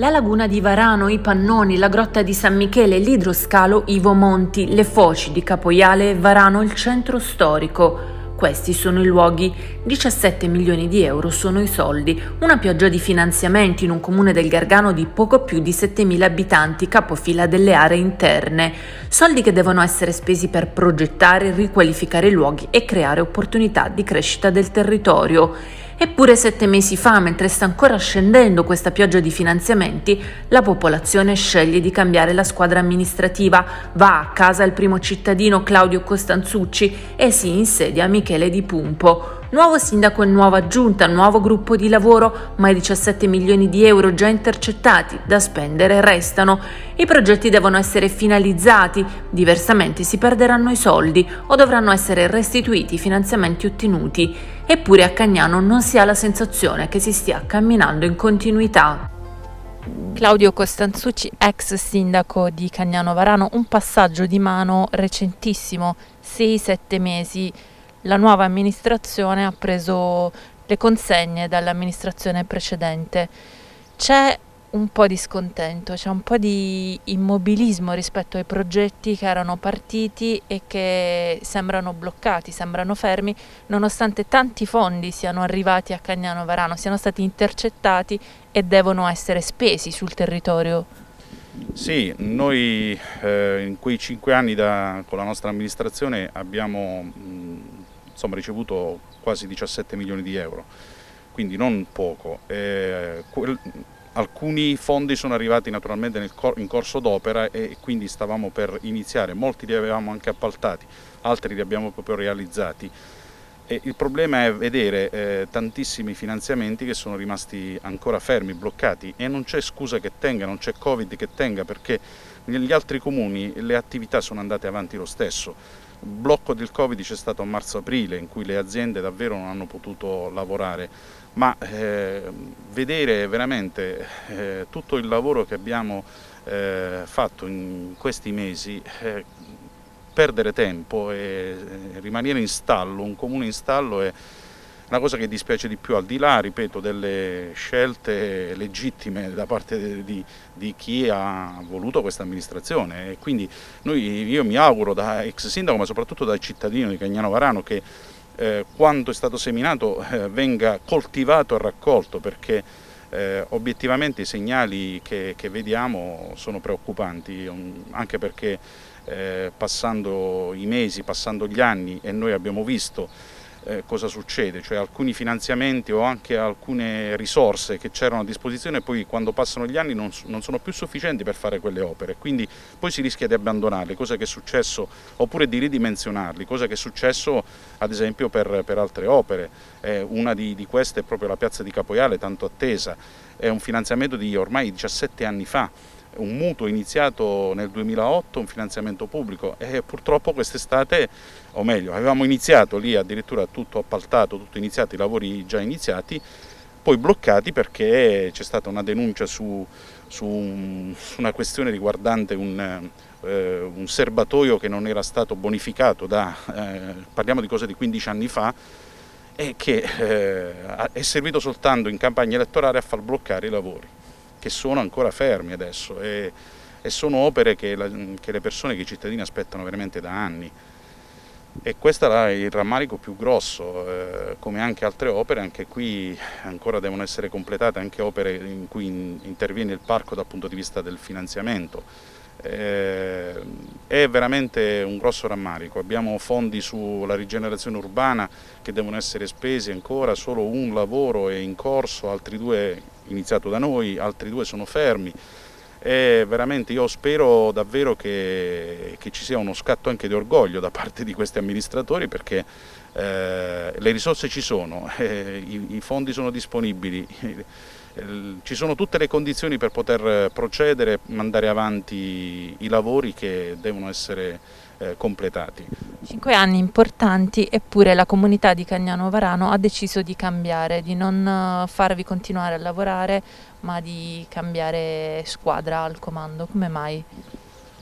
La laguna di Varano, i Pannoni, la grotta di San Michele, l'idroscalo Ivo Monti, le foci di Capoiale e Varano, il centro storico. Questi sono i luoghi, 17 milioni di euro sono i soldi, una pioggia di finanziamenti in un comune del Gargano di poco più di 7.000 abitanti, capofila delle aree interne, soldi che devono essere spesi per progettare, riqualificare i luoghi e creare opportunità di crescita del territorio. Eppure 7 mesi fa, mentre sta ancora scendendo questa pioggia di finanziamenti, la popolazione sceglie di cambiare la squadra amministrativa, va a casa il primo cittadino Claudio Costanzucci e si insedia Michele Di Pumpo. Nuovo sindaco e nuova giunta, nuovo gruppo di lavoro, ma i 17 milioni di euro già intercettati da spendere restano. I progetti devono essere finalizzati, diversamente si perderanno i soldi o dovranno essere restituiti i finanziamenti ottenuti. Eppure a Cagnano non si ha la sensazione che si stia camminando in continuità. Claudio Costanzucci, ex sindaco di Cagnano Varano, un passaggio di mano recentissimo, 6-7 mesi. La nuova amministrazione ha preso le consegne dall'amministrazione precedente. C'è un po' di scontento, c'è un po' di immobilismo rispetto ai progetti che erano partiti e che sembrano bloccati, sembrano fermi, nonostante tanti fondi siano arrivati a Cagnano Varano, siano stati intercettati e devono essere spesi sul territorio. Sì, noi in quei 5 anni con la nostra amministrazione abbiamo ricevuto quasi 17 milioni di euro, quindi non poco. Alcuni fondi sono arrivati naturalmente in corso d'opera e quindi stavamo per iniziare, molti li avevamo anche appaltati, altri li abbiamo proprio realizzati. E il problema è vedere tantissimi finanziamenti che sono rimasti ancora fermi, bloccati, e non c'è scusa che tenga, non c'è Covid che tenga, perché negli altri comuni le attività sono andate avanti lo stesso. Il blocco del Covid c'è stato a marzo-aprile, in cui le aziende davvero non hanno potuto lavorare, ma vedere veramente tutto il lavoro che abbiamo fatto in questi mesi, perdere tempo e rimanere in stallo, un comune in stallo, è una cosa che dispiace di più, al di là, ripeto, delle scelte legittime da parte di chi ha voluto questa amministrazione. E quindi io mi auguro da ex sindaco, ma soprattutto da cittadino di Cagnano Varano, che quanto è stato seminato venga coltivato e raccolto, perché obiettivamente i segnali che vediamo sono preoccupanti, anche perché passando i mesi, passando gli anni, e noi abbiamo visto cosa succede, cioè alcuni finanziamenti o anche alcune risorse che c'erano a disposizione poi quando passano gli anni non sono più sufficienti per fare quelle opere, quindi poi si rischia di abbandonarle, cosa che è successo, oppure di ridimensionarli, cosa che è successo ad esempio per altre opere. Una di queste è proprio la piazza di Capoiale, tanto attesa, è un finanziamento di ormai 17 anni fa, un mutuo iniziato nel 2008, un finanziamento pubblico, e purtroppo quest'estate, o meglio, avevamo iniziato lì addirittura tutto appaltato, tutto iniziato, i lavori già iniziati, poi bloccati perché c'è stata una denuncia su una questione riguardante un serbatoio che non era stato bonificato parliamo di cose di 15 anni fa, e che è servito soltanto in campagna elettorale a far bloccare i lavori, che sono ancora fermi adesso, e sono opere che le persone, che i cittadini aspettano veramente da anni. E questo è il rammarico più grosso, come anche altre opere. Anche qui ancora devono essere completate, anche opere in cui interviene il parco dal punto di vista del finanziamento. È veramente un grosso rammarico. Abbiamo fondi sulla rigenerazione urbana che devono essere spesi ancora, solo un lavoro è in corso, altri 2 iniziato da noi, altri 2 sono fermi. E veramente io spero davvero che ci sia uno scatto anche di orgoglio da parte di questi amministratori, perché le risorse ci sono, i fondi sono disponibili, ci sono tutte le condizioni per poter procedere, mandare avanti i lavori che devono essere completati. 5 anni importanti, eppure la comunità di Cagnano Varano ha deciso di cambiare, di non farvi continuare a lavorare, ma di cambiare squadra al comando. Come mai?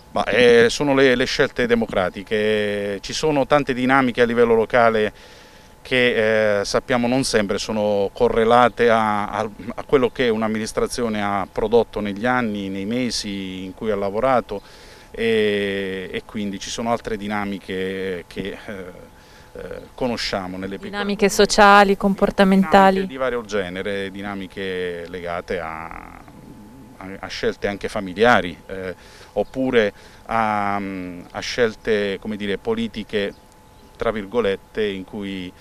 Sono le scelte democratiche, ci sono tante dinamiche a livello locale che sappiamo non sempre sono correlate a quello che un'amministrazione ha prodotto negli anni, nei mesi in cui ha lavorato, e quindi ci sono altre dinamiche che conosciamo nelle piccole dinamiche sociali, comportamentali. dinamiche di vario genere, dinamiche legate a scelte anche familiari, oppure a scelte, come dire, politiche tra virgolette, in cui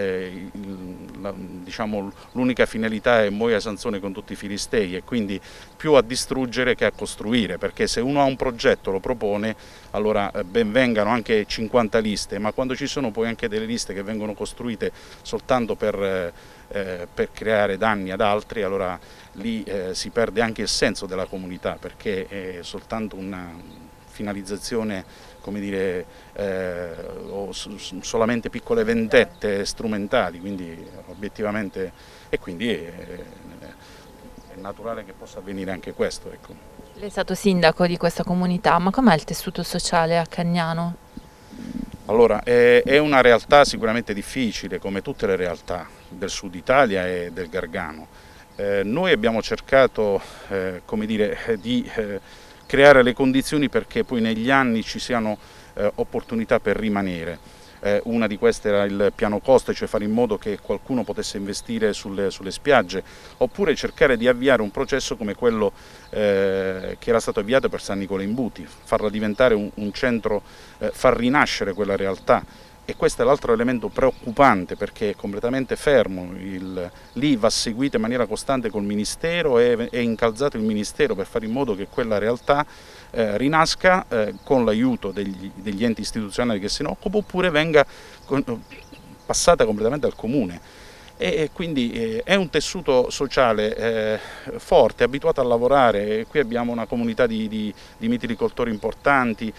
diciamo, l'unica finalità è muoia Sansone con tutti i filistei, e quindi più a distruggere che a costruire, perché se uno ha un progetto, lo propone, allora ben vengano anche 50 liste, ma quando ci sono poi anche delle liste che vengono costruite soltanto per creare danni ad altri, allora lì si perde anche il senso della comunità, perché è soltanto una finalizzazione, come dire, o solamente piccole vendette strumentali, quindi obiettivamente, e quindi è naturale che possa avvenire anche questo. Ecco. Lei è stato sindaco di questa comunità, ma com'è il tessuto sociale a Cagnano? Allora, è una realtà sicuramente difficile, come tutte le realtà del Sud Italia e del Gargano. Noi abbiamo cercato, come dire, di creare le condizioni perché poi negli anni ci siano opportunità per rimanere. Una di queste era il piano coste, cioè fare in modo che qualcuno potesse investire sulle spiagge, oppure cercare di avviare un processo come quello che era stato avviato per San Nicola in Buti, farla diventare un centro, far rinascere quella realtà. E questo è l'altro elemento preoccupante, perché è completamente fermo, lì va seguito in maniera costante col Ministero, è incalzato il Ministero per fare in modo che quella realtà rinasca con l'aiuto degli enti istituzionali che se ne occupano, oppure venga passata completamente al Comune. E quindi è un tessuto sociale forte, abituato a lavorare. Qui abbiamo una comunità di mitilicoltori importanti,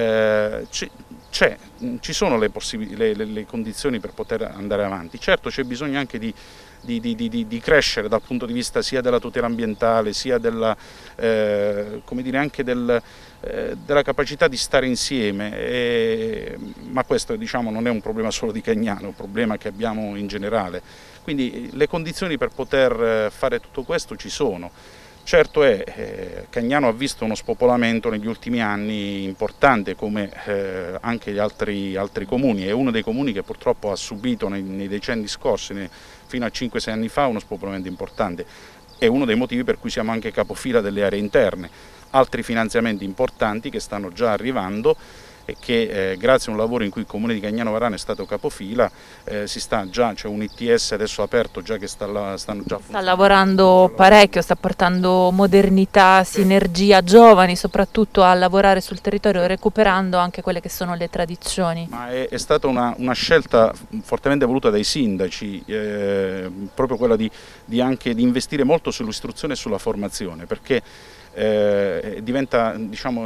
ci sono le condizioni per poter andare avanti. Certo, c'è bisogno anche di crescere dal punto di vista sia della tutela ambientale, sia della, come dire, anche della capacità di stare insieme, ma questo, diciamo, non è un problema solo di Cagnano, è un problema che abbiamo in generale. Quindi le condizioni per poter fare tutto questo ci sono. Certo Cagnano ha visto uno spopolamento negli ultimi anni importante, come anche gli altri comuni. È uno dei comuni che purtroppo ha subito nei decenni scorsi, fino a 5-6 anni fa, uno spopolamento importante. È uno dei motivi per cui siamo anche capofila delle aree interne. Altri finanziamenti importanti che stanno già arrivando e che grazie a un lavoro in cui il Comune di Cagnano Varano è stato capofila, c'è un ITS adesso aperto già che stanno già sta lavorando parecchio, sta portando modernità, sinergia, giovani soprattutto a lavorare sul territorio, recuperando anche quelle che sono le tradizioni. Ma è stata una scelta fortemente voluta dai sindaci, proprio quella di anche di investire molto sull'istruzione e sulla formazione, perché diventa, diciamo,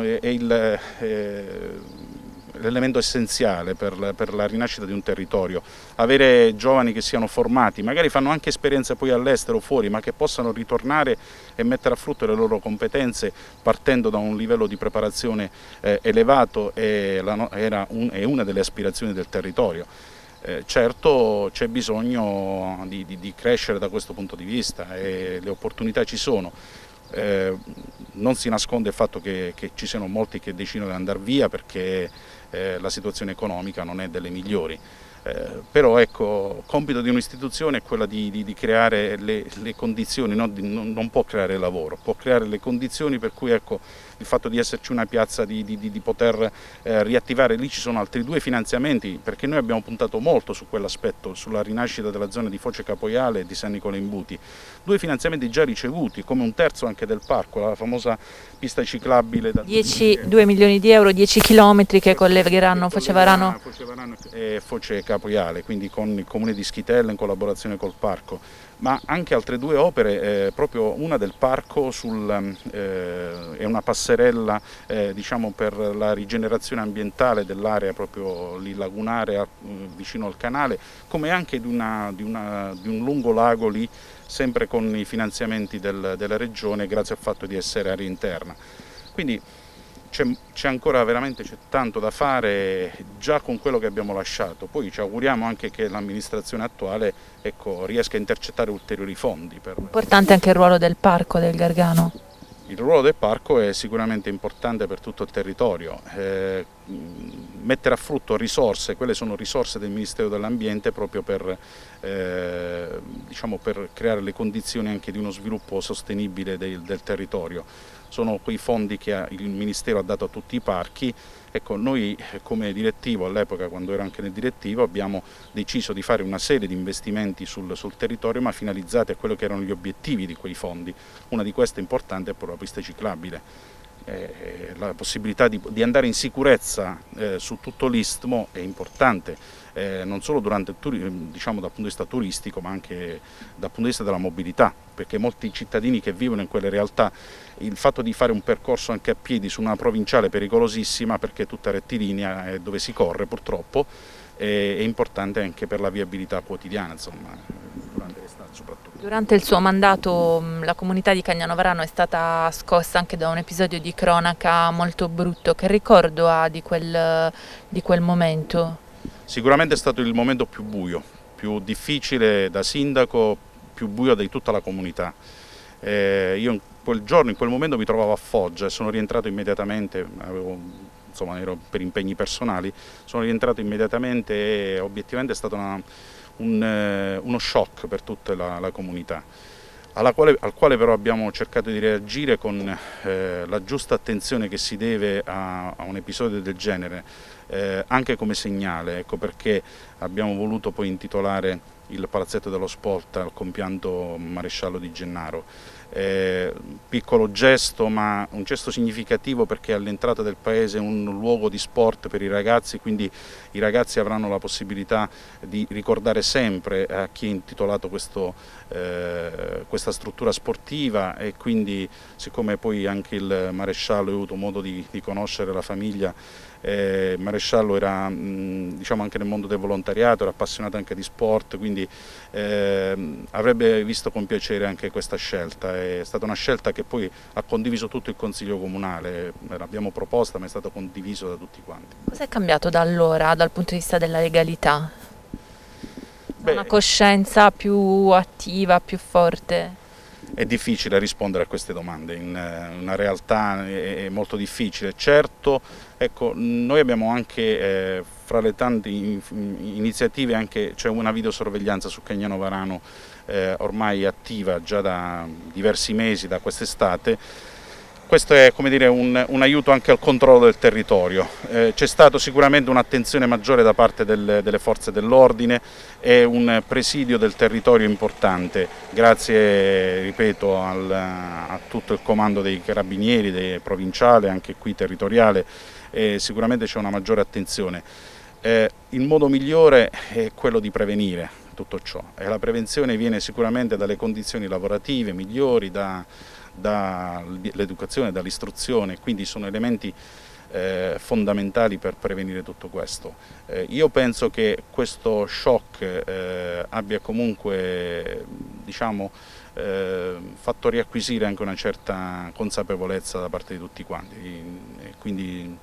l'elemento essenziale per la rinascita di un territorio. Avere giovani che siano formati, magari fanno anche esperienze poi all'estero, fuori, ma che possano ritornare e mettere a frutto le loro competenze partendo da un livello di preparazione elevato, è una delle aspirazioni del territorio. Certo c'è bisogno di crescere da questo punto di vista, e le opportunità ci sono. Non si nasconde il fatto che ci siano molti che decidono di andare via perché la situazione economica non è delle migliori, però ecco, compito di un'istituzione è quella di creare le condizioni, non può creare lavoro, può creare le condizioni per cui, ecco, il fatto di esserci una piazza, di poter riattivare. Lì ci sono altri 2 finanziamenti, perché noi abbiamo puntato molto su quell'aspetto, sulla rinascita della zona di Foce Capoiale e di San Nicola in Buti. 2 finanziamenti già ricevuti, come un terzo anche del parco, la famosa pista ciclabile. 2 milioni di euro, 10 chilometri che collegheranno Foce Varano e Foce Capoiale, quindi con il comune di Schitella in collaborazione col parco, ma anche altre 2 opere, proprio una del parco è una passerella diciamo, per la rigenerazione ambientale dell'area proprio lì lagunare vicino al canale, come anche di un lungo lago lì, sempre con i finanziamenti della regione, grazie al fatto di essere area interna. Quindi c'è ancora veramente tanto da fare già con quello che abbiamo lasciato, poi ci auguriamo anche che l'amministrazione attuale, ecco, riesca a intercettare ulteriori fondi. Importante anche il ruolo del parco del Gargano. Il ruolo del parco è sicuramente importante per tutto il territorio, mettere a frutto risorse, quelle sono risorse del Ministero dell'Ambiente proprio per creare le condizioni anche di uno sviluppo sostenibile del territorio. Sono quei fondi che il Ministero ha dato a tutti i parchi. Ecco, noi come direttivo, all'epoca quando ero anche nel direttivo, abbiamo deciso di fare una serie di investimenti sul territorio, ma finalizzati a quello che erano gli obiettivi di quei fondi. Una di queste importante è proprio la pista ciclabile. La possibilità di andare in sicurezza su tutto l'Istmo è importante, non solo durante dal punto di vista turistico, ma anche dal punto di vista della mobilità, perché molti cittadini che vivono in quelle realtà, il fatto di fare un percorso anche a piedi su una provinciale pericolosissima, perché è tutta rettilinea e dove si corre purtroppo, è importante anche per la viabilità quotidiana, insomma, durante l'estate soprattutto. Durante il suo mandato la comunità di Cagnano Varano è stata scossa anche da un episodio di cronaca molto brutto. Che ricordo ha di quel momento? Sicuramente è stato il momento più buio, più difficile da sindaco, più buio di tutta la comunità. Io in quel giorno, in quel momento mi trovavo a Foggia e sono rientrato immediatamente, ero per impegni personali, sono rientrato immediatamente e obiettivamente è stato uno shock per tutta la comunità, al quale però abbiamo cercato di reagire con la giusta attenzione che si deve a un episodio del genere, anche come segnale, ecco perché abbiamo voluto poi intitolare il Palazzetto dello Sport al compianto maresciallo Di Gennaro. Piccolo gesto, ma un gesto significativo, perché all'entrata del paese è un luogo di sport per i ragazzi, quindi i ragazzi avranno la possibilità di ricordare sempre a chi è intitolato questa struttura sportiva, e quindi siccome poi anche il maresciallo, ho avuto modo di conoscere la famiglia, il maresciallo era anche nel mondo del volontariato, era appassionato anche di sport, quindi avrebbe visto con piacere anche questa scelta. È stata una scelta che poi ha condiviso tutto il Consiglio Comunale, l'abbiamo proposta ma è stato condiviso da tutti quanti. Cosa è cambiato da allora dal punto di vista della legalità? Una coscienza più attiva, più forte? È difficile rispondere a queste domande, in una realtà è molto difficile. Certo, ecco, noi abbiamo anche fra le tante iniziative c'è una videosorveglianza su Cagnano Varano ormai attiva già da diversi mesi, da quest'estate. Questo è, come dire, un aiuto anche al controllo del territorio. C'è stato sicuramente un'attenzione maggiore da parte delle forze dell'ordine e un presidio del territorio importante, grazie, ripeto, a tutto il comando dei carabinieri, dei provinciali, anche qui territoriale, sicuramente c'è una maggiore attenzione. Il modo migliore è quello di prevenire tutto ciò, e la prevenzione viene sicuramente dalle condizioni lavorative migliori, dall'educazione, dall'istruzione, quindi sono elementi fondamentali per prevenire tutto questo. Io penso che questo shock abbia comunque fatto riacquisire anche una certa consapevolezza da parte di tutti quanti, e quindi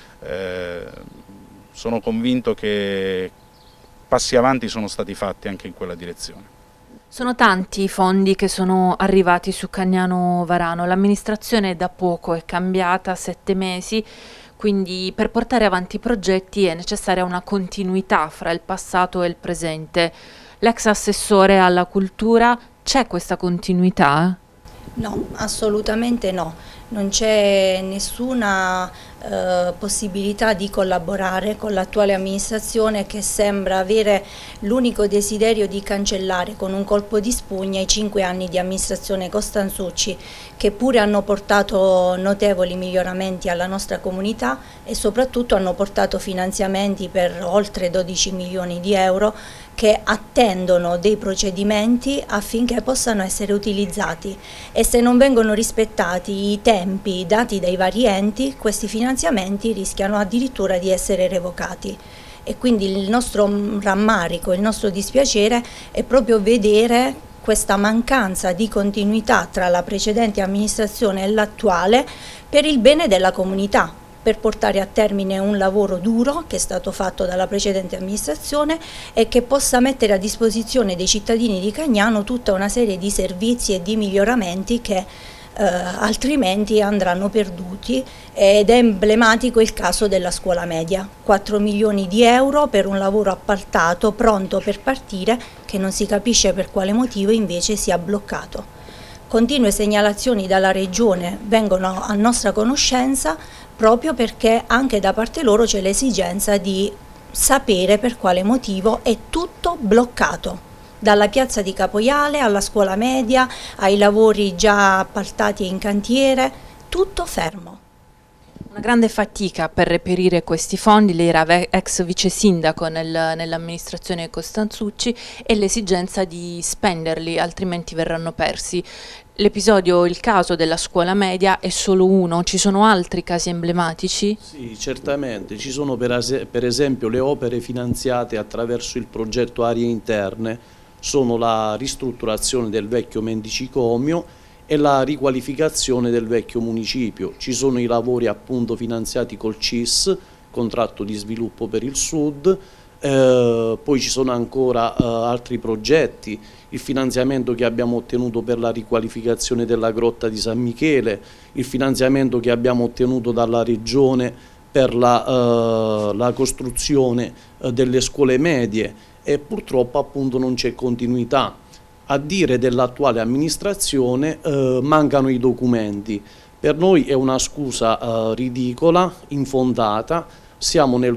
sono convinto che passi avanti sono stati fatti anche in quella direzione. Sono tanti i fondi che sono arrivati su Cagnano Varano, l'amministrazione da poco è cambiata, 7 mesi, quindi per portare avanti i progetti è necessaria una continuità fra il passato e il presente. L'ex assessore alla cultura, c'è questa continuità? No, assolutamente no, non c'è nessuna possibilità di collaborare con l'attuale amministrazione, che sembra avere l'unico desiderio di cancellare con un colpo di spugna i 5 anni di amministrazione Costanzucci, che pure hanno portato notevoli miglioramenti alla nostra comunità e soprattutto hanno portato finanziamenti per oltre 12 milioni di euro che attendono dei procedimenti affinché possano essere utilizzati, e se non vengono rispettati i tempi dati dai vari enti, questi finanziamenti rischiano addirittura di essere revocati. E quindi il nostro rammarico, il nostro dispiacere è proprio vedere questa mancanza di continuità tra la precedente amministrazione e l'attuale per il bene della comunità, per portare a termine un lavoro duro che è stato fatto dalla precedente amministrazione e che possa mettere a disposizione dei cittadini di Cagnano tutta una serie di servizi e di miglioramenti che altrimenti andranno perduti, ed è emblematico il caso della scuola media. 4 milioni di euro per un lavoro appaltato pronto per partire che non si capisce per quale motivo invece sia bloccato. Continue segnalazioni dalla Regione vengono a nostra conoscenza proprio perché anche da parte loro c'è l'esigenza di sapere per quale motivo è tutto bloccato. Dalla piazza di Capoiale alla scuola media, ai lavori già appaltati e in cantiere, tutto fermo. Una grande fatica per reperire questi fondi, lei era ex vice sindaco nell'amministrazione Costanzucci, e l'esigenza di spenderli, altrimenti verranno persi. L'episodio, il caso della scuola media è solo uno, ci sono altri casi emblematici? Sì, certamente, ci sono per esempio le opere finanziate attraverso il progetto Aree Interne, sono la ristrutturazione del vecchio mendicicomio e la riqualificazione del vecchio municipio. Ci sono i lavori appunto finanziati col CIS, contratto di sviluppo per il Sud, poi ci sono ancora altri progetti, il finanziamento che abbiamo ottenuto per la riqualificazione della grotta di San Michele, il finanziamento che abbiamo ottenuto dalla Regione per la costruzione delle scuole medie, e purtroppo appunto non c'è continuità. A dire dell'attuale amministrazione mancano i documenti. Per noi è una scusa ridicola, infondata. Siamo nel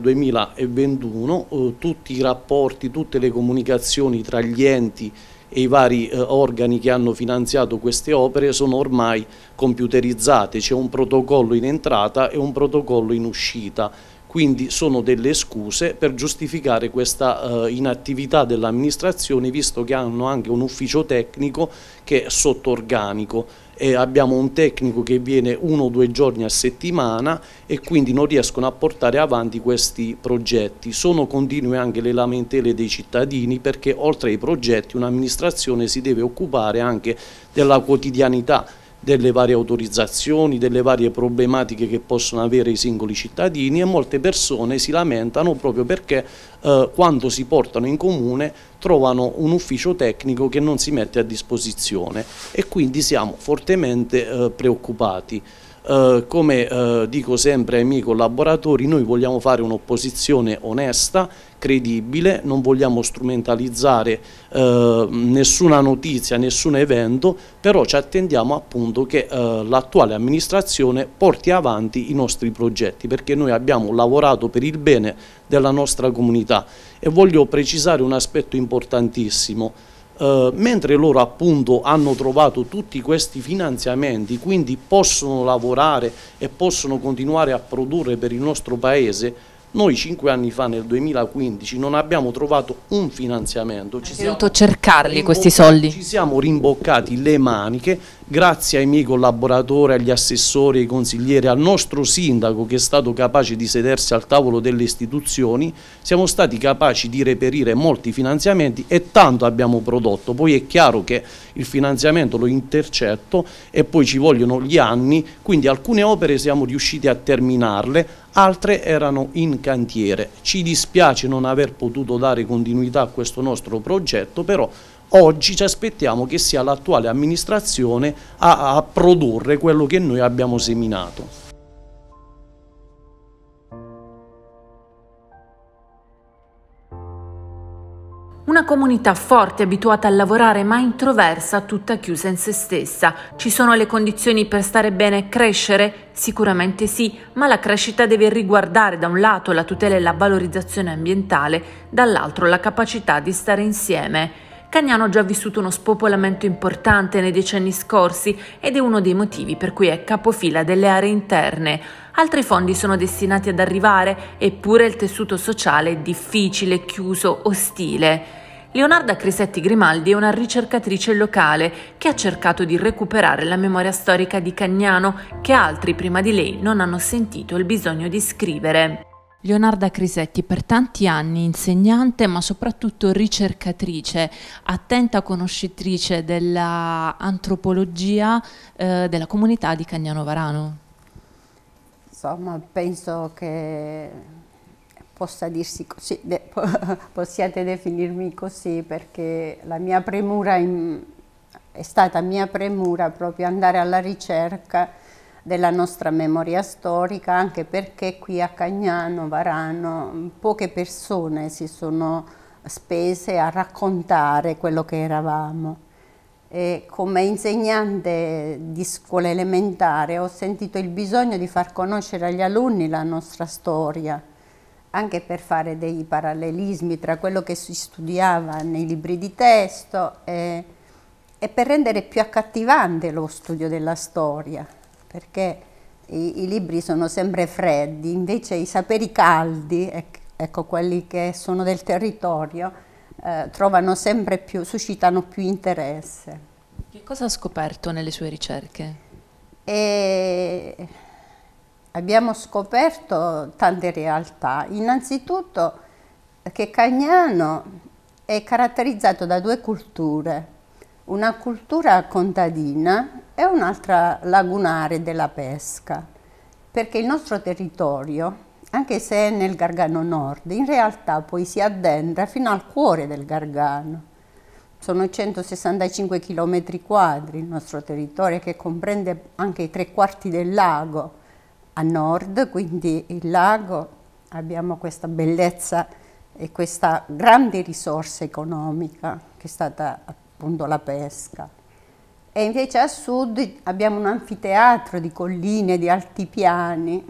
2021, tutti i rapporti, tutte le comunicazioni tra gli enti e i vari organi che hanno finanziato queste opere sono ormai computerizzate, c'è un protocollo in entrata e un protocollo in uscita. Quindi sono delle scuse per giustificare questa inattività dell'amministrazione, visto che hanno anche un ufficio tecnico che è sotto organico, e abbiamo un tecnico che viene 1 o 2 giorni a settimana e quindi non riescono a portare avanti questi progetti. Sono continue anche le lamentele dei cittadini, perché oltre ai progetti un'amministrazione si deve occupare anche della quotidianità, delle varie autorizzazioni, delle varie problematiche che possono avere i singoli cittadini, e molte persone si lamentano proprio perché quando si portano in comune trovano un ufficio tecnico che non si mette a disposizione, e quindi siamo fortemente preoccupati. Come dico sempre ai miei collaboratori, noi vogliamo fare un'opposizione onesta, credibile, non vogliamo strumentalizzare nessuna notizia, nessun evento, però ci attendiamo appunto che l'attuale amministrazione porti avanti i nostri progetti, perché noi abbiamo lavorato per il bene della nostra comunità. E voglio precisare un aspetto importantissimo. Mentre loro appunto hanno trovato tutti questi finanziamenti, quindi possono lavorare e possono continuare a produrre per il nostro paese, noi 5 anni fa, nel 2015, non abbiamo trovato un finanziamento. Ci siamo dovuto cercarli questi soldi. Ci siamo rimboccati le maniche, grazie ai miei collaboratori, agli assessori, ai consiglieri, al nostro sindaco che è stato capace di sedersi al tavolo delle istituzioni. Siamo stati capaci di reperire molti finanziamenti e tanto abbiamo prodotto. Poi è chiaro che il finanziamento lo intercetto e poi ci vogliono gli anni, quindi alcune opere siamo riusciti a terminarle, altre erano in cantiere. Ci dispiace non aver potuto dare continuità a questo nostro progetto, però oggi ci aspettiamo che sia l'attuale amministrazione a produrre quello che noi abbiamo seminato. Una comunità forte, abituata a lavorare ma introversa, tutta chiusa in se stessa. Ci sono le condizioni per stare bene e crescere? Sicuramente sì, ma la crescita deve riguardare da un lato la tutela e la valorizzazione ambientale, dall'altro la capacità di stare insieme. Cagnano ha già vissuto uno spopolamento importante nei decenni scorsi ed è uno dei motivi per cui è capofila delle aree interne. Altri fondi sono destinati ad arrivare, eppure il tessuto sociale è difficile, chiuso, ostile. Leonarda Crisetti Grimaldi è una ricercatrice locale che ha cercato di recuperare la memoria storica di Cagnano che altri prima di lei non hanno sentito il bisogno di scrivere. Leonarda Crisetti, per tanti anni insegnante ma soprattutto ricercatrice, attenta conoscitrice dell'antropologia della comunità di Cagnano Varano. Insomma, penso che possa dirsi così, possiate definirmi così, perché la mia premura è stata mia premura proprio andare alla ricerca della nostra memoria storica, anche perché qui a Cagnano Varano poche persone si sono spese a raccontare quello che eravamo. E come insegnante di scuola elementare ho sentito il bisogno di far conoscere agli alunni la nostra storia, anche per fare dei parallelismi tra quello che si studiava nei libri di testo e per rendere più accattivante lo studio della storia, perché i libri sono sempre freddi, invece i saperi caldi, ecco, quelli che sono del territorio, trovano sempre più, suscitano più interesse. Che cosa ha scoperto nelle sue ricerche? Abbiamo scoperto tante realtà. Innanzitutto che Cagnano è caratterizzato da due culture, una cultura contadina e un'altra lagunare della pesca, perché il nostro territorio, anche se è nel Gargano Nord, in realtà poi si addentra fino al cuore del Gargano. Sono 165 km quadri il nostro territorio, che comprende anche i 3/4 del lago a nord, quindi il lago, abbiamo questa bellezza e questa grande risorsa economica che è stata appunto la pesca. E invece a sud abbiamo un anfiteatro di colline, di altipiani,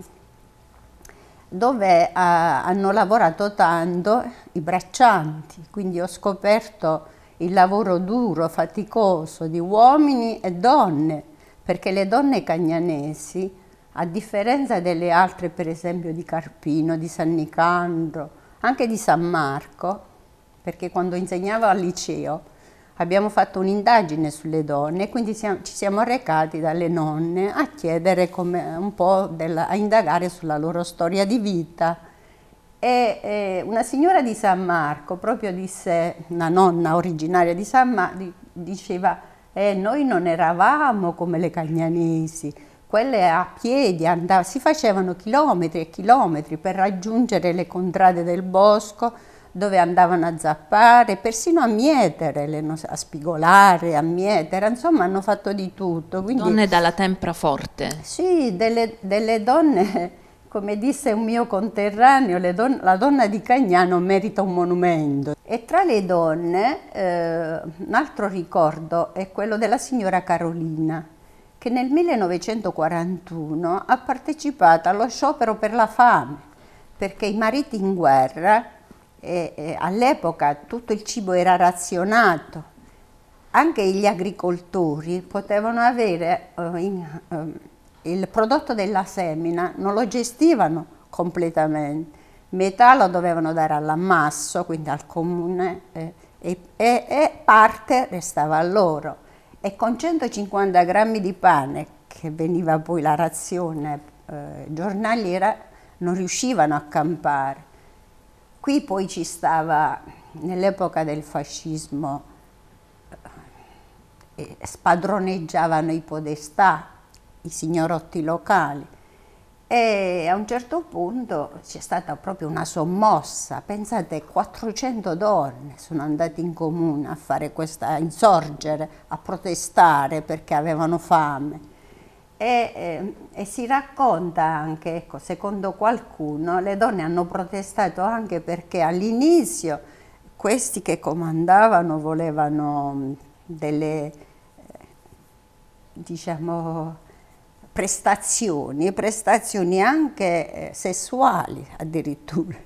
dove hanno lavorato tanto i braccianti, quindi ho scoperto il lavoro duro, faticoso di uomini e donne, perché le donne cagnanesi, a differenza delle altre, per esempio di Carpino, di San Nicandro, anche di San Marco, perché quando insegnavo al liceo abbiamo fatto un'indagine sulle donne, quindi ci siamo recati dalle nonne a chiedere a indagare sulla loro storia di vita. E una signora di San Marco proprio disse, una nonna originaria di San Marco, diceva: noi non eravamo come le cagnanesi, quelle a piedi si facevano chilometri e chilometri per raggiungere le contrade del bosco, dove andavano a zappare, persino a mietere, a spigolare, a mietere, insomma hanno fatto di tutto. Quindi, donne dalla tempra forte. Sì, delle donne, come disse un mio conterraneo, la donna di Cagnano merita un monumento. E tra le donne, un altro ricordo è quello della signora Carolina, che nel 1941 ha partecipato allo sciopero per la fame, perché i mariti in guerra, all'epoca tutto il cibo era razionato, anche gli agricoltori potevano avere il prodotto della semina, non lo gestivano completamente, metà lo dovevano dare all'ammasso, quindi al comune, e parte restava a loro. E con 150 grammi di pane, che veniva poi la razione giornaliera, non riuscivano a campare. Qui poi ci stava, nell'epoca del fascismo, spadroneggiavano i podestà, i signorotti locali, e a un certo punto c'è stata proprio una sommossa. Pensate, 400 donne sono andate in comune a insorgere, a protestare perché avevano fame. E si racconta anche, ecco, secondo qualcuno, le donne hanno protestato anche perché all'inizio questi che comandavano volevano delle, diciamo, prestazioni anche sessuali addirittura.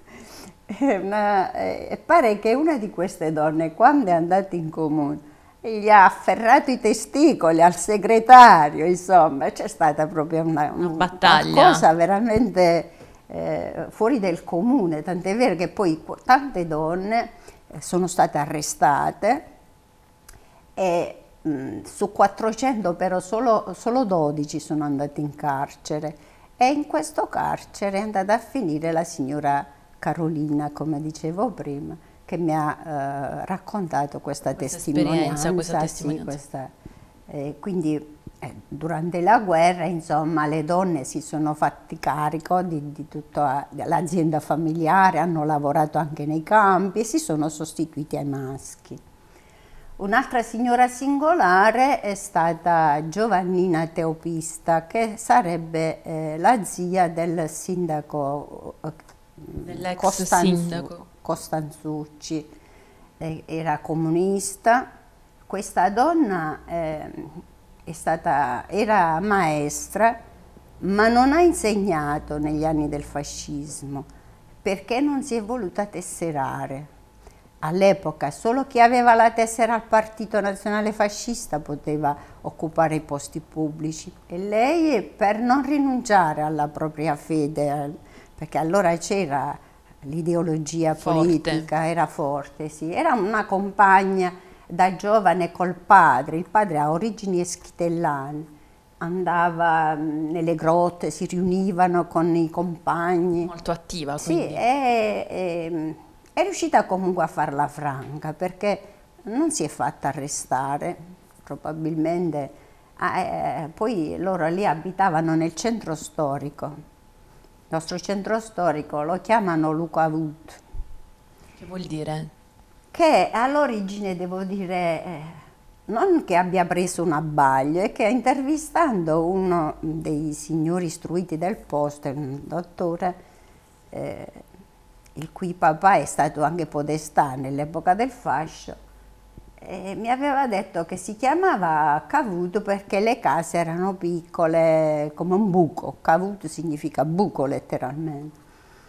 Pare che una di queste donne, quando è andata in comune, gli ha afferrato i testicoli al segretario, insomma, c'è stata proprio una battaglia, una cosa veramente fuori del comune, tant'è vero che poi tante donne sono state arrestate e su 400 però solo 12 sono andate in carcere, E in questo carcere è andata a finire la signora Carolina, come dicevo prima, che mi ha raccontato questa testimonianza. Quindi durante la guerra, insomma, le donne si sono fatti carico di tutta l'azienda familiare, hanno lavorato anche nei campi e si sono sostituiti ai maschi. Un'altra signora singolare è stata Giovannina Teopista, che sarebbe la zia del sindaco dell'ex sindaco Costanzucci. Era comunista. Questa donna era maestra, ma non ha insegnato negli anni del fascismo, perché non si è voluta tesserare. All'epoca solo chi aveva la tessera al Partito Nazionale Fascista poteva occupare i posti pubblici, e lei, per non rinunciare alla propria fede, perché allora c'era l'ideologia politica, era forte, sì. Era una compagna da giovane col padre. Il padre ha origini eschitellane, andava nelle grotte, si riunivano con i compagni. Molto attiva, quindi. Sì, è riuscita comunque a farla franca, perché non si è fatta arrestare, probabilmente. Poi loro lì abitavano nel centro storico. Il nostro centro storico lo chiamano Lukavut. Che vuol dire? Che all'origine, devo dire, non che abbia preso un abbaglio, è che intervistando uno dei signori istruiti del posto, un dottore, il cui papà è stato anche podestà nell'epoca del fascio, mi aveva detto che si chiamava Cavut perché le case erano piccole, come un buco. Cavut significa buco letteralmente.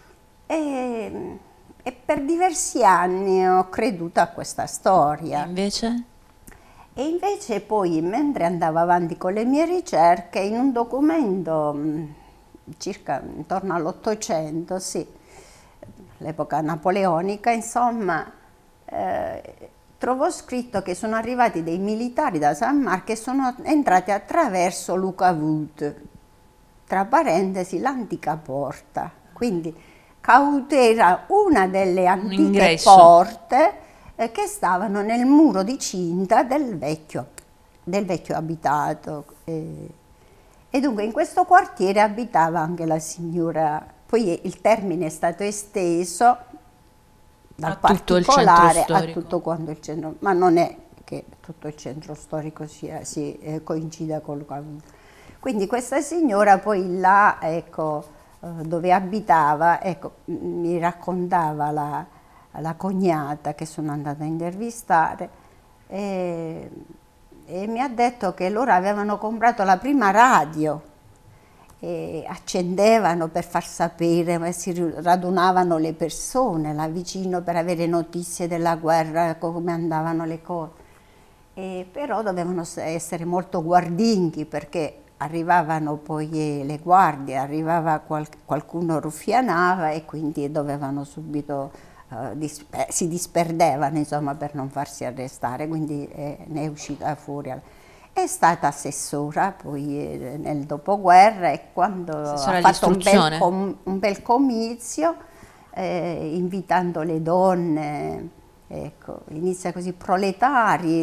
E per diversi anni ho creduto a questa storia. E invece poi, mentre andavo avanti con le mie ricerche, in un documento circa intorno all'800, sì, l'epoca napoleonica, insomma, trovo scritto che sono arrivati dei militari da San Marco e sono entrati attraverso Lukavut, tra parentesi l'antica porta. Quindi Cavut era una delle antiche porte che stavano nel muro di cinta del vecchio abitato. E dunque in questo quartiere abitava anche la signora. Poi il termine è stato esteso dal particolare a tutto quanto il centro, ma non è che tutto il centro storico coincida col Cavut. Quindi questa signora poi là, ecco, dove abitava, ecco, mi raccontava la cognata che sono andata a intervistare, e mi ha detto che loro avevano comprato la prima radio e accendevano per far sapere, ma si radunavano le persone là vicino per avere notizie della guerra, come andavano le cose. Però dovevano essere molto guardinghi, perché arrivavano poi le guardie, arrivava qualcuno ruffianava e quindi dovevano subito, si disperdevano, insomma, per non farsi arrestare, quindi ne è uscita fuori. È stata assessora poi nel dopoguerra, e quando ha fatto un bel comizio, invitando le donne, ecco, inizia così: proletari,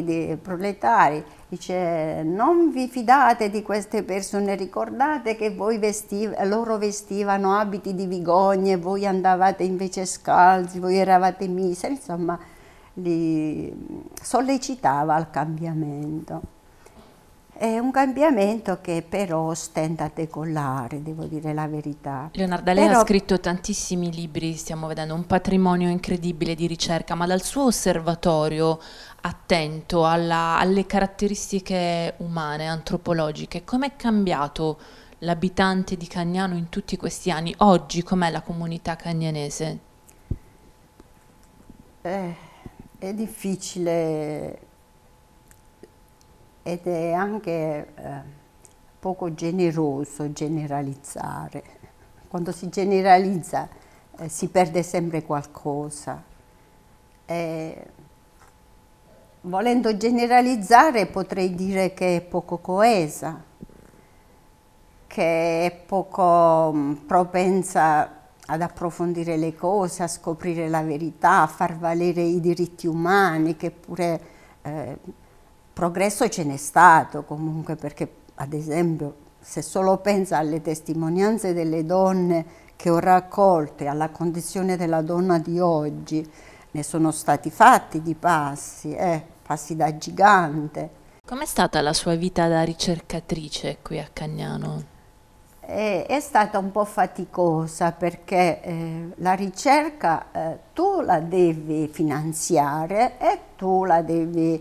dice: non vi fidate di queste persone, ricordate che loro vestivano abiti di vigogne, voi andavate invece scalzi, voi eravate miseri, insomma li sollecitava al cambiamento. È un cambiamento che però stenta a decollare, devo dire la verità. Leonarda, lei ha scritto tantissimi libri, stiamo vedendo un patrimonio incredibile di ricerca, ma dal suo osservatorio attento alle caratteristiche umane, antropologiche, com'è cambiato l'abitante di Cagnano in tutti questi anni? Oggi com'è la comunità cagnanese? È difficile ed è anche poco generoso generalizzare. Quando si generalizza si perde sempre qualcosa. Volendo generalizzare potrei dire che è poco coesa, che è poco propensa ad approfondire le cose, a scoprire la verità, a far valere i diritti umani, che pure progresso ce n'è stato comunque, perché ad esempio se solo pensa alle testimonianze delle donne che ho raccolto e alla condizione della donna di oggi, ne sono stati fatti di passi, passi da gigante. Com'è stata la sua vita da ricercatrice qui a Cagnano? È stata un po' faticosa perché la ricerca tu la devi finanziare e tu la devi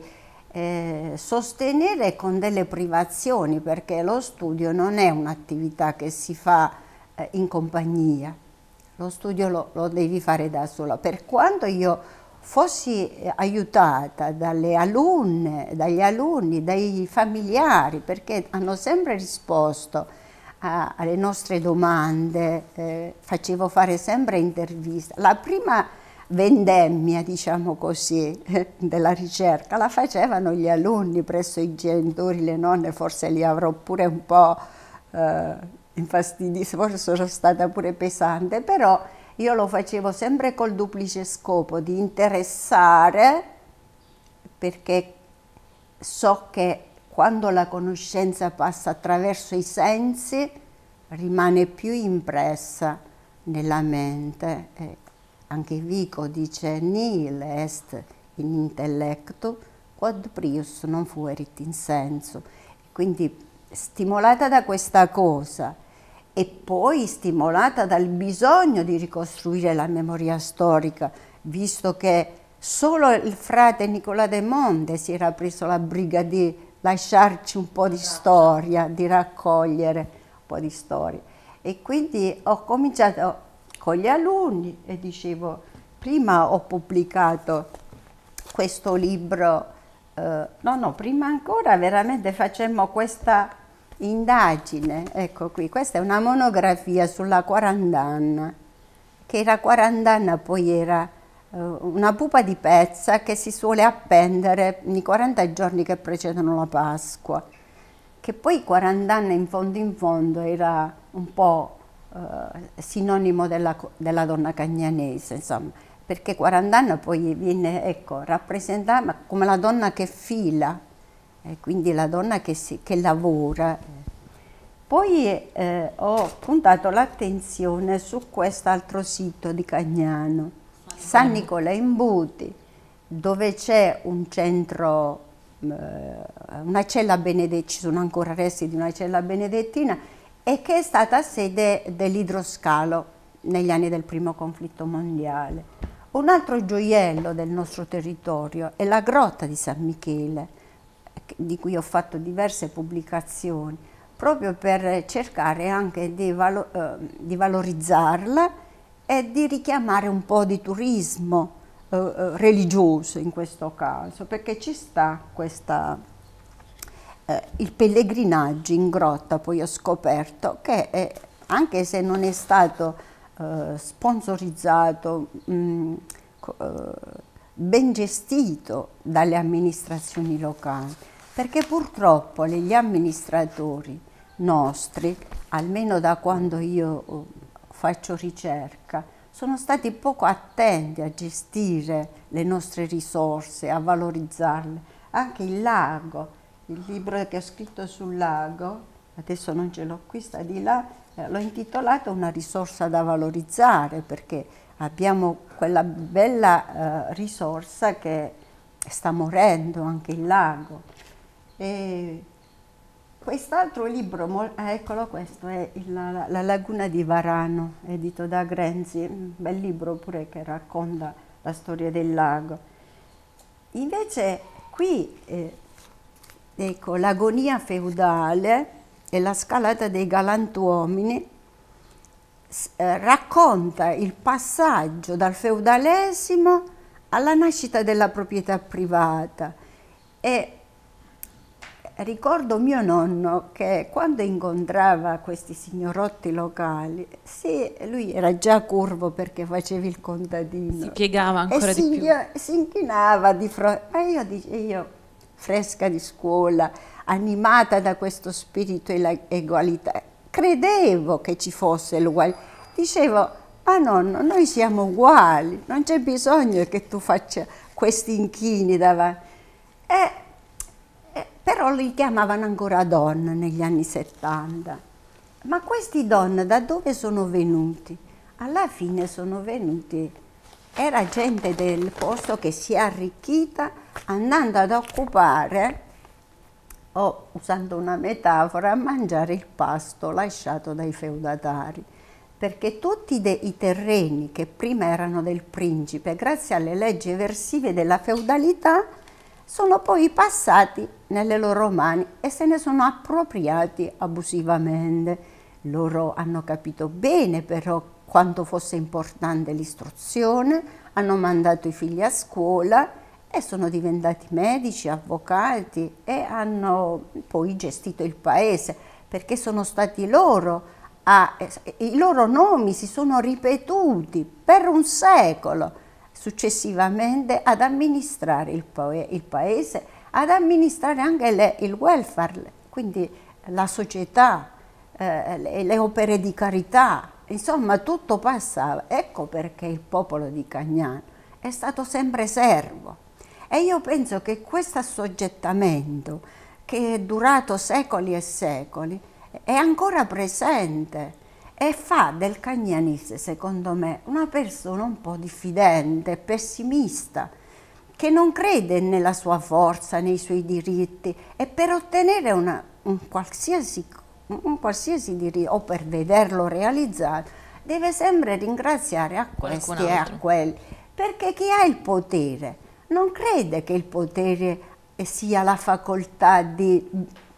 sostenere con delle privazioni, perché lo studio non è un'attività che si fa in compagnia, lo studio lo devi fare da sola. Per quanto io fossi aiutata dalle alunne, dagli alunni, dai familiari, perché hanno sempre risposto alle nostre domande, facevo fare sempre interviste. La prima vendemmia, diciamo così, della ricerca la facevano gli alunni presso i genitori, le nonne, forse li avrò pure un po' infastiditi, forse sono stata pure pesante, però io lo facevo sempre col duplice scopo di interessare, perché so che quando la conoscenza passa attraverso i sensi rimane più impressa nella mente. Anche Vico dice nihil est in intellectu quod prius non fuerit in sensu. Quindi stimolata da questa cosa e poi stimolata dal bisogno di ricostruire la memoria storica, visto che solo il frate Nicola De Monde si era preso la briga di lasciarci un po' di storia, di raccogliere un po' di storia. E quindi ho cominciato con gli alunni e dicevo, prima ho pubblicato questo libro, prima ancora veramente facemmo questa indagine, ecco qui, questa è una monografia sulla quarandanna, che la quarandanna poi era una pupa di pezza che si suole appendere nei 40 giorni che precedono la Pasqua, che poi quarandanna in fondo era un po' sinonimo della donna cagnanese, insomma, perché quarandanna poi viene rappresentata come la donna che fila, quindi la donna che lavora. Poi ho puntato l'attenzione su quest'altro sito di Cagnano, San Nicola in Buti, dove c'è un centro, una cella benedettina, ci sono ancora resti di una cella benedettina, e che è stata sede dell'idroscalo negli anni del primo conflitto mondiale. Un altro gioiello del nostro territorio è la grotta di San Michele, di cui ho fatto diverse pubblicazioni, proprio per cercare anche di valorizzarla e di richiamare un po' di turismo religioso in questo caso, perché ci sta il pellegrinaggio in grotta. Poi ho scoperto che anche se non è stato sponsorizzato, ben gestito dalle amministrazioni locali, perché purtroppo gli amministratori nostri, almeno da quando io faccio ricerca, sono stati poco attenti a gestire le nostre risorse, a valorizzarle. Anche il lago, il libro che ho scritto sul lago, adesso non ce l'ho qui, sta di là, l'ho intitolato Una risorsa da valorizzare, perché abbiamo quella bella risorsa che sta morendo, anche il lago. E quest'altro libro, eccolo, questo è La laguna di Varano, edito da Grenzi, un bel libro pure che racconta la storia del lago. Invece qui, ecco, l'agonia feudale e la scalata dei galantuomini racconta il passaggio dal feudalesimo alla nascita della proprietà privata. E ricordo mio nonno che quando incontrava questi signorotti locali, sì, lui era già curvo perché faceva il contadino. Si piegava ancora di più. Si inchinava di fronte. Ma io, fresca di scuola, animata da questo spirito egualitario, credevo che ci fosse l'uguaglianza. Dicevo, ma nonno, noi siamo uguali, non c'è bisogno che tu faccia questi inchini davanti. Però li chiamavano ancora donna negli anni 70. Ma questi donne da dove sono venuti? Alla fine sono venuti, era gente del posto che si è arricchita andando ad occupare, o usando una metafora, a mangiare il pasto lasciato dai feudatari. Perché tutti i terreni che prima erano del principe, grazie alle leggi eversive della feudalità, sono poi passati nelle loro mani e se ne sono appropriati abusivamente. Loro hanno capito bene però quanto fosse importante l'istruzione, hanno mandato i figli a scuola e sono diventati medici, avvocati e hanno poi gestito il paese, perché sono stati loro, i loro nomi si sono ripetuti per un secolo successivamente ad amministrare il paese, ad amministrare anche il welfare, quindi la società, le opere di carità, insomma tutto passava. Ecco perché il popolo di Cagnano è stato sempre servo. E io penso che questo assoggettamento, che è durato secoli e secoli, è ancora presente e fa del cagnanese, secondo me, una persona un po' diffidente, pessimista, che non crede nella sua forza, nei suoi diritti, e per ottenere un qualsiasi diritto o per vederlo realizzato deve sempre ringraziare a questi e a quelli, perché chi ha il potere non crede che il potere sia la facoltà di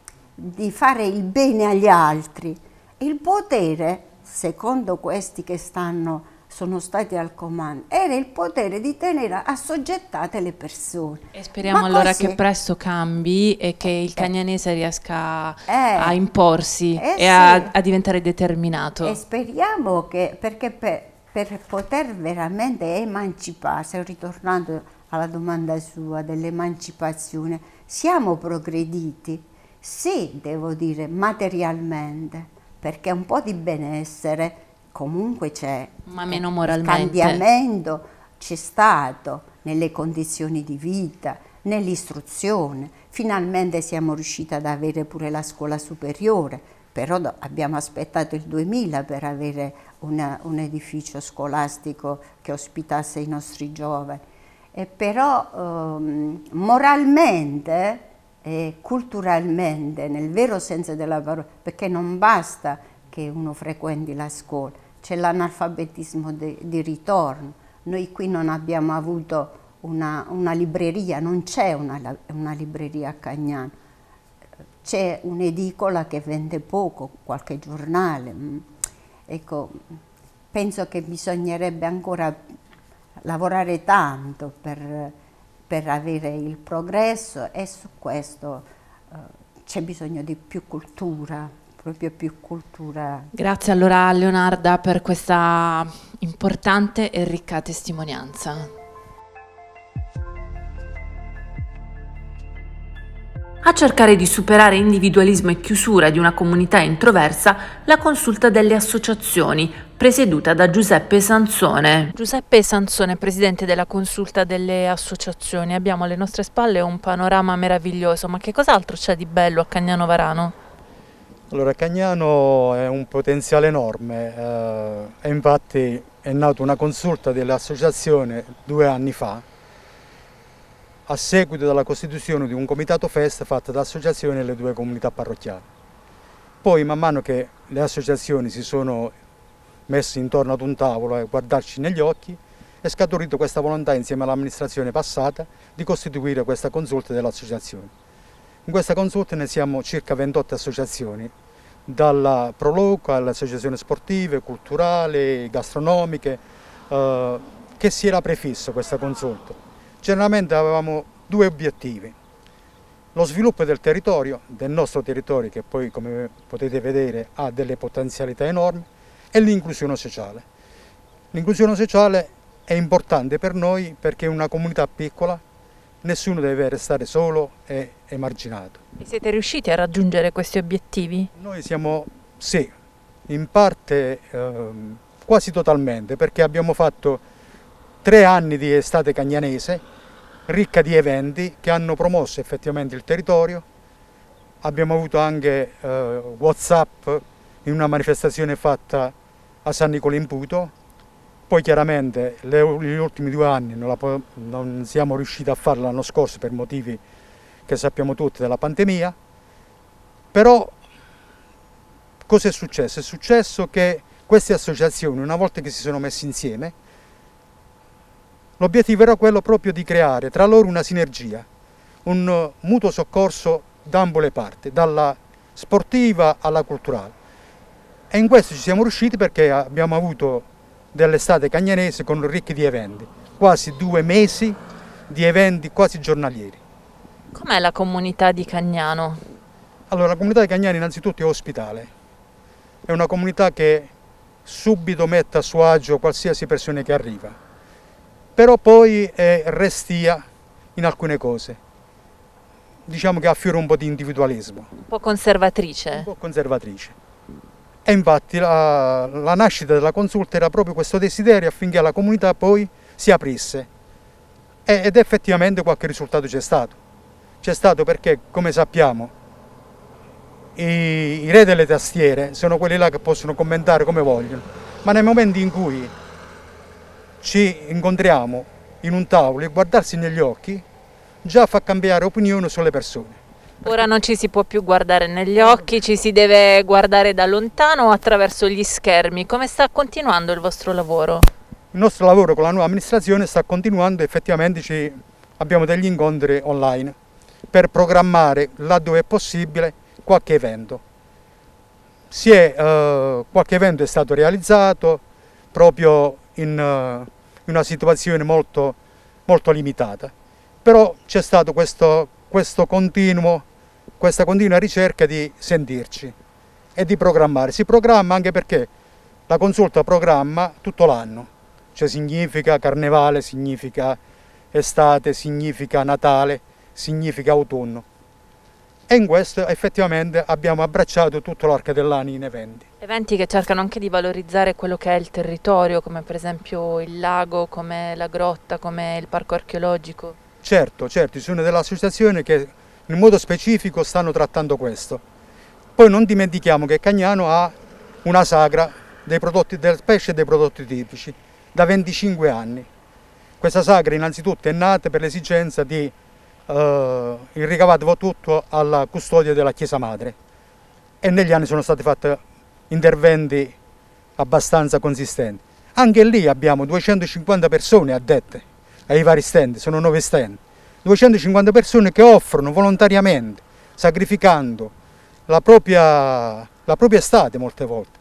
fare il bene agli altri. Il potere, secondo questi che sono stati al comando, era il potere di tenere assoggettate le persone. E speriamo allora che presto cambi e che il cagnanese riesca a imporsi e a diventare determinato. E speriamo che, perché per poter veramente emanciparsi, ritornando alla domanda sua dell'emancipazione, siamo progrediti, sì, devo dire, materialmente, perché un po' di benessere comunque c'è. Ma meno moralmente. Il cambiamento c'è stato nelle condizioni di vita, nell'istruzione. Finalmente siamo riusciti ad avere pure la scuola superiore, però abbiamo aspettato il 2000 per avere un edificio scolastico che ospitasse i nostri giovani. E però moralmente e culturalmente, nel vero senso della parola, perché non basta che uno frequenti la scuola, c'è l'analfabetismo di ritorno. Noi qui non abbiamo avuto una libreria, non c'è una libreria a Cagnano, c'è un'edicola che vende poco, qualche giornale. Ecco, penso che bisognerebbe ancora lavorare tanto per avere il progresso, e su questo c'è bisogno di più cultura, proprio più cultura. Grazie allora a Leonarda per questa importante e ricca testimonianza. A cercare di superare individualismo e chiusura di una comunità introversa, la consulta delle associazioni, presieduta da Giuseppe Sansone. Giuseppe Sansone, presidente della consulta delle associazioni. Abbiamo alle nostre spalle un panorama meraviglioso, ma che cos'altro c'è di bello a Cagnano Varano? Allora, Cagnano è un potenziale enorme, e infatti è nata una consulta dell'associazione 2 anni fa, a seguito della costituzione di un comitato festa fatto da associazioni e le 2 comunità parrocchiali. Poi man mano che le associazioni si sono messe intorno ad un tavolo a guardarci negli occhi, è scaturita questa volontà insieme all'amministrazione passata di costituire questa consulta delle associazioni. In questa consulta ne siamo circa 28 associazioni, dalla Proloco alle associazioni sportive, culturali, gastronomiche, che si era prefisso questa consulta. Generalmente avevamo 2 obiettivi: lo sviluppo del territorio, del nostro territorio, che poi, come potete vedere, ha delle potenzialità enormi, e l'inclusione sociale. L'inclusione sociale è importante per noi perché in una comunità piccola nessuno deve restare solo e emarginato. E siete riusciti a raggiungere questi obiettivi? Noi siamo, sì, in parte quasi totalmente, perché abbiamo fatto 3 anni di estate cagnanese, ricca di eventi che hanno promosso effettivamente il territorio. Abbiamo avuto anche WhatsApp in una manifestazione fatta a San Nicolò in Puto. Poi chiaramente gli ultimi 2 anni non siamo riusciti a farlo l'anno scorso per motivi che sappiamo tutti della pandemia. Però cosa è successo? È successo che queste associazioni, una volta che si sono messe insieme, l'obiettivo era quello proprio di creare tra loro una sinergia, un mutuo soccorso da ambo le parti, dalla sportiva alla culturale. E in questo ci siamo riusciti perché abbiamo avuto dell'estate cagnanese con ricchi di eventi, quasi 2 mesi di eventi quasi giornalieri. Com'è la comunità di Cagnano? Allora, la comunità di Cagnano innanzitutto è ospitale, è una comunità che subito mette a suo agio qualsiasi persona che arriva, però poi è restia in alcune cose, diciamo che affiora un po' di individualismo. Un po' conservatrice? Un po' conservatrice. E infatti la nascita della consulta era proprio questo desiderio affinché la comunità poi si aprisse. Ed effettivamente qualche risultato c'è stato. C'è stato perché, come sappiamo, i re delle tastiere sono quelli là che possono commentare come vogliono, ma nel momento in cui ci incontriamo in un tavolo e guardarsi negli occhi già fa cambiare opinione sulle persone. Ora non ci si può più guardare negli occhi, ci si deve guardare da lontano o attraverso gli schermi. Come sta continuando il vostro lavoro? Il nostro lavoro con la nuova amministrazione sta continuando, effettivamente abbiamo degli incontri online per programmare, laddove è possibile, qualche evento. Qualche evento è stato realizzato proprio in una situazione molto, molto limitata, però c'è stato questa continua ricerca di sentirci e di programmare. Si programma anche perché la consulta programma tutto l'anno, cioè significa carnevale, significa estate, significa Natale, significa autunno. E in questo effettivamente abbiamo abbracciato tutto l'arco dell'anno in eventi. Eventi che cercano anche di valorizzare quello che è il territorio, come per esempio il lago, come la grotta, come il parco archeologico. Certo, ci sono delle associazioni che in modo specifico stanno trattando questo. Poi non dimentichiamo che Cagnano ha una sagra dei prodotti del pesce e dei prodotti tipici da 25 anni. Questa sagra innanzitutto è nata per l'esigenza di il ricavato va tutto alla custodia della Chiesa Madre e negli anni sono stati fatti interventi abbastanza consistenti. Anche lì abbiamo 250 persone addette ai vari stand, sono 9 stand, 250 persone che offrono volontariamente, sacrificando la propria estate molte volte,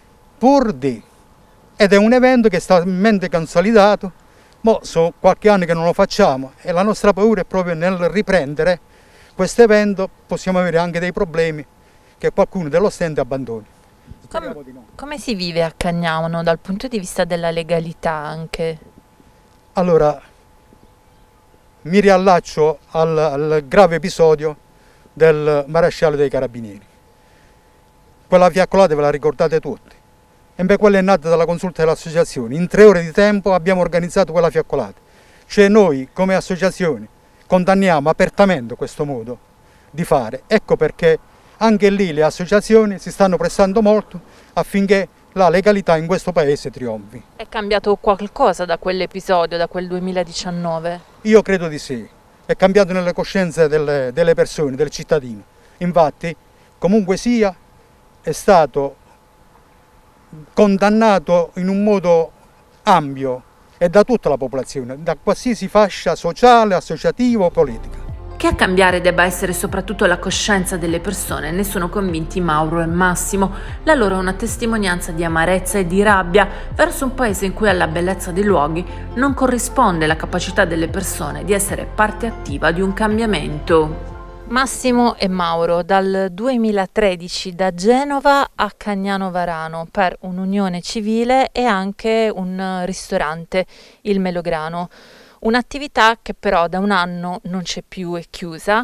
ed è un evento che è talmente consolidato. Sono qualche anno che non lo facciamo e la nostra paura è proprio nel riprendere questo evento, possiamo avere anche dei problemi che qualcuno dello stand abbandoni. Come si vive a Cagnano dal punto di vista della legalità anche? Allora, mi riallaccio al grave episodio del maresciallo dei Carabinieri. Quella fiaccolata ve la ricordate tutti. E quella è nata dalla consulta dell'associazione. In 3 ore di tempo abbiamo organizzato quella fiaccolata. Cioè noi come associazione condanniamo apertamente questo modo di fare. Ecco perché anche lì le associazioni si stanno prestando molto affinché la legalità in questo paese trionfi. È cambiato qualcosa da quell'episodio, da quel 2019? Io credo di sì. È cambiato nelle coscienze delle persone, del cittadino. Infatti, comunque sia, è stato condannato in un modo ampio e da tutta la popolazione, da qualsiasi fascia sociale, associativa o politica. Che a cambiare debba essere soprattutto la coscienza delle persone ne sono convinti Mauro e Massimo. La loro è una testimonianza di amarezza e di rabbia verso un paese in cui alla bellezza dei luoghi non corrisponde la capacità delle persone di essere parte attiva di un cambiamento. Massimo e Mauro dal 2013 da Genova a Cagnano Varano per un'unione civile e anche un ristorante, il Melograno. Un'attività che però da un anno non c'è più, è chiusa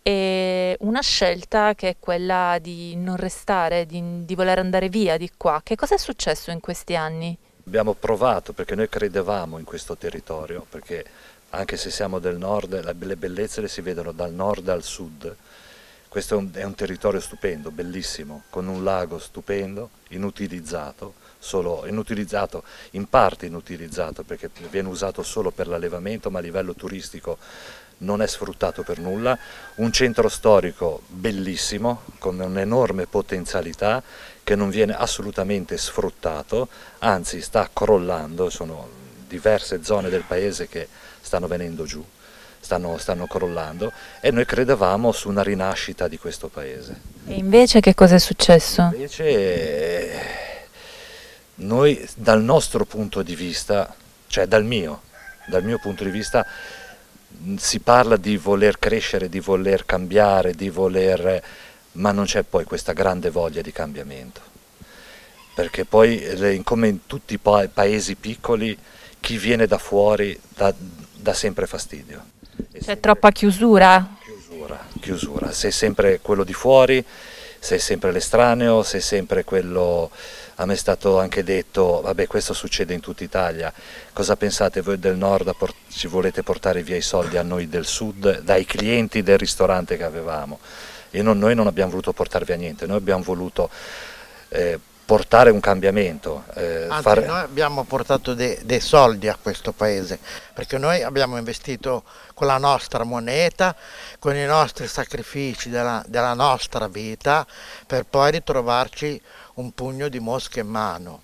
e una scelta che è quella di non restare, di voler andare via di qua. Che cosa è successo in questi anni? Abbiamo provato perché noi credevamo in questo territorio, perché anche se siamo del nord, le bellezze le si vedono dal nord al sud. Questo è un territorio stupendo, bellissimo, con un lago stupendo, inutilizzato, in parte inutilizzato perché viene usato solo per l'allevamento, ma a livello turistico non è sfruttato per nulla, un centro storico bellissimo, con un'enorme potenzialità che non viene assolutamente sfruttato, anzi sta crollando, sono diverse zone del paese che stanno venendo giù, stanno crollando, e noi credevamo su una rinascita di questo paese. E invece che cosa è successo? Invece noi dal nostro punto di vista, cioè dal mio punto di vista, si parla di voler crescere, di voler cambiare, ma non c'è poi questa grande voglia di cambiamento, perché poi come in tutti i paesi piccoli chi viene da fuori dà sempre fastidio. C'è troppa chiusura? Chiusura, sei sempre quello di fuori, sei sempre l'estraneo, sei sempre quello. A me è stato anche detto, vabbè, questo succede in tutta Italia, cosa pensate voi del nord, ci volete portare via i soldi a noi del sud, dai clienti del ristorante che avevamo? E noi non abbiamo voluto portare via niente, noi abbiamo voluto portare un cambiamento. Anzi, noi abbiamo portato dei soldi a questo paese, perché noi abbiamo investito con la nostra moneta, con i nostri sacrifici della nostra vita, per poi ritrovarci un pugno di mosche in mano.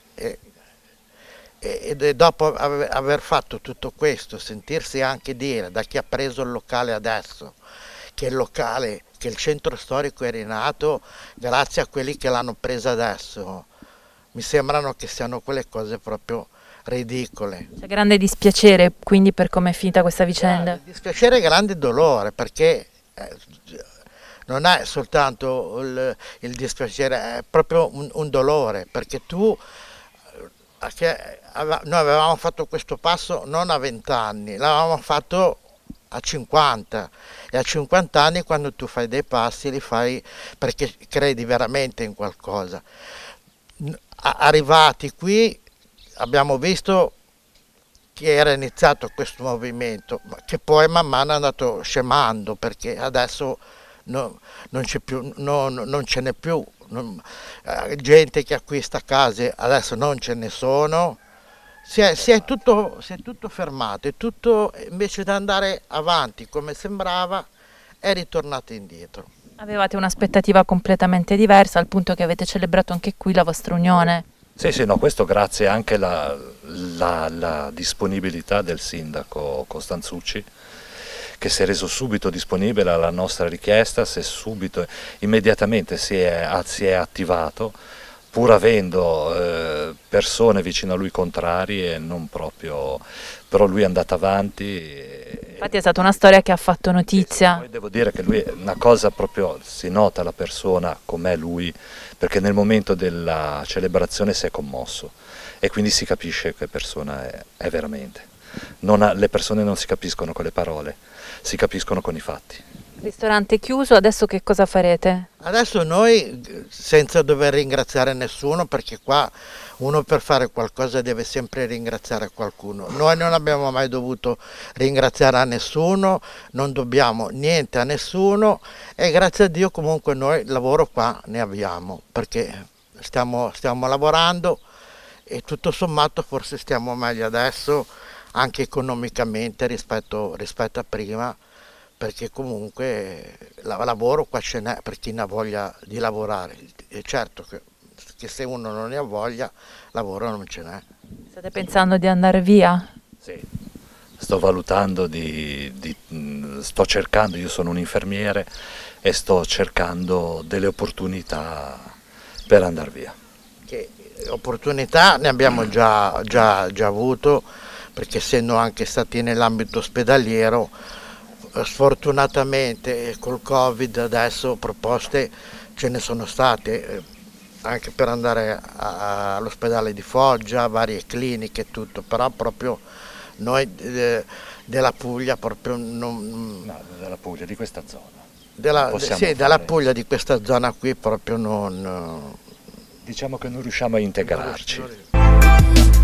E dopo aver fatto tutto questo, sentirsi anche dire da chi ha preso il locale adesso, che il centro storico è rinato grazie a quelli che l'hanno preso adesso, mi sembrano che siano quelle cose proprio ridicole. C'è grande dispiacere quindi per come è finita questa vicenda? Grande dispiacere e grande dolore, perché non è soltanto il dispiacere, è proprio un dolore, perché noi avevamo fatto questo passo non a 20 anni, l'avevamo fatto a 50, e a 50 anni quando tu fai dei passi li fai perché credi veramente in qualcosa. Arrivati qui abbiamo visto che era iniziato questo movimento, ma che poi man mano è andato scemando, perché adesso non ce n'è più, gente che acquista case adesso non ce ne sono, si è tutto fermato, e tutto invece di andare avanti come sembrava è ritornato indietro. Avevate un'aspettativa completamente diversa, al punto che avete celebrato anche qui la vostra unione. Sì, no, questo grazie anche alla disponibilità del sindaco Costanzucci, che si è reso subito disponibile alla nostra richiesta, immediatamente si è attivato, pur avendo persone vicino a lui contrarie, non proprio, però lui è andato avanti. Infatti è stata una storia che ha fatto notizia. Poi devo dire che lui è una cosa proprio, si nota la persona com'è lui, perché nel momento della celebrazione si è commosso e quindi si capisce che persona è veramente. Le persone non si capiscono con le parole, si capiscono con i fatti. Ristorante chiuso, adesso che cosa farete? Adesso noi, senza dover ringraziare nessuno, perché qua uno per fare qualcosa deve sempre ringraziare qualcuno. Noi non abbiamo mai dovuto ringraziare a nessuno, non dobbiamo niente a nessuno, e grazie a Dio comunque noi lavoro qua ne abbiamo, perché stiamo lavorando, e tutto sommato forse stiamo meglio adesso anche economicamente rispetto a prima, perché comunque lavoro qua ce n'è per chi ne ha voglia di lavorare. E certo che se uno non ne ha voglia, lavoro non ce n'è. State pensando di andare via? Sì, sto valutando sto cercando, io sono un infermiere e sto cercando delle opportunità per andare via. Che opportunità ne abbiamo già avuto, perché essendo anche stati nell'ambito ospedaliero, sfortunatamente col Covid adesso proposte ce ne sono state, anche per andare all'ospedale di Foggia, varie cliniche e tutto, però proprio noi della Puglia proprio non... No, della Puglia, di questa zona. della Puglia, di questa zona qui proprio non... Diciamo che non riusciamo a integrarci.